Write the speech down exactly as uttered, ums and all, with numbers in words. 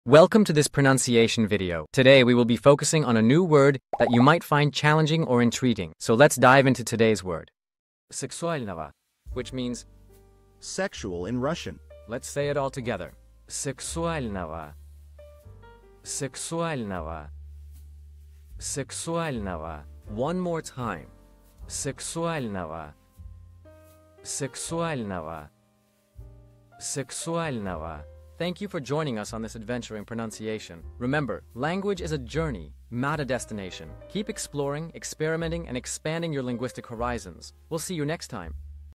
Welcome to this pronunciation video. Today we will be focusing on a new word that you might find challenging or intriguing. So let's dive into today's word. Сексуального, which means sexual in Russian. Let's say it all together. Сексуального. Сексуального. Сексуального. One more time. Сексуального. Сексуального. Сексуального. Thank you for joining us on this adventure in pronunciation. Remember, language is a journey, not a destination. Keep exploring, experimenting, and expanding your linguistic horizons. We'll see you next time.